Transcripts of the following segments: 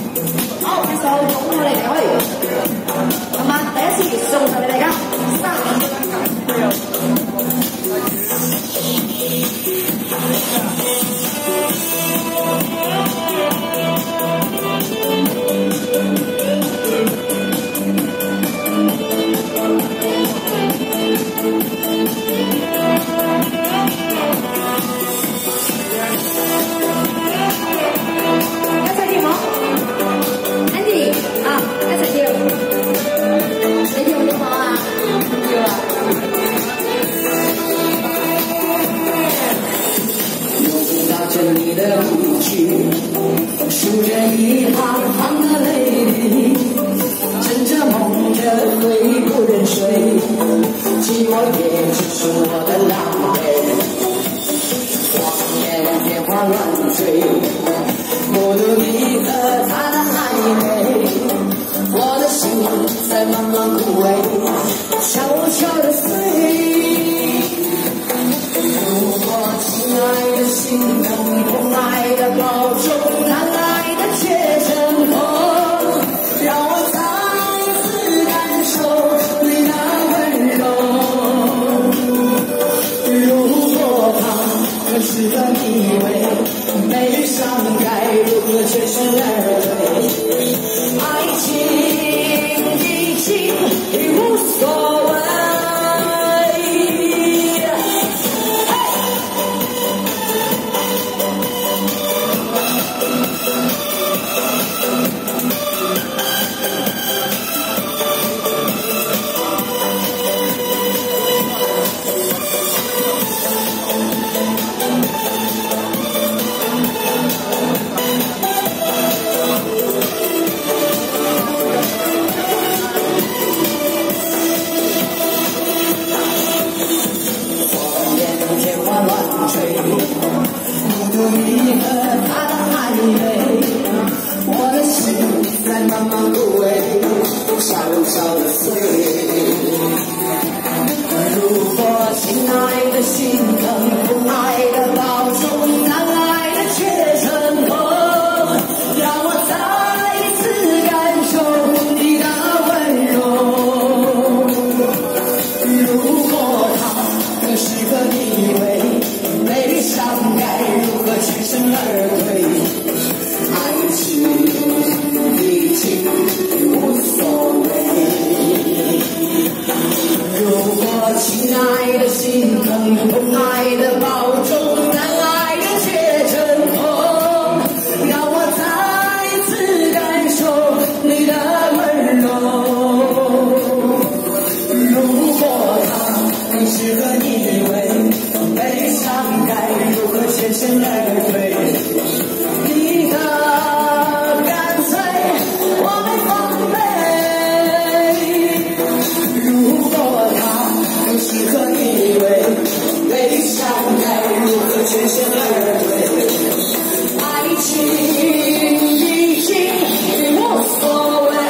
好，这首从我嚟聊起。咁啊，第一次送上俾大家你的舞曲，数着一行行的泪滴，枕着梦着睡不忍睡，寂寞也只是我的狼狈。谎言变化乱坠，不如你和他的暧昧，我的心在慢慢枯萎，悄悄地碎。如果亲爱的心疼，痛爱的保重，难挨的却成空，让我再次感受你的温柔。如果他很适合你为没遇上该如何全身而退？爱情已经无所谓。不如你和他的暧昧，我的心在慢慢枯萎，悄悄地碎。如果亲爱的心疼，不爱的保重，难爱的却成空，让我再次感受你的温柔。如果他更适合你为没遇上该如何全身而退？爱情已经无所谓。如果亲爱的心疼，痛爱的保重，难爱的却成空，让我再次感受你的温柔。如果他更适合你为悲伤该如何全身而退？你的干脆我没防备。如果他更适合你为悲伤该如何全身而退？爱情已经无所谓。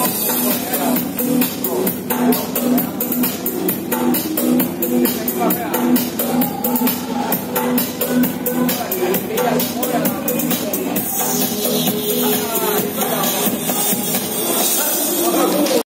放下。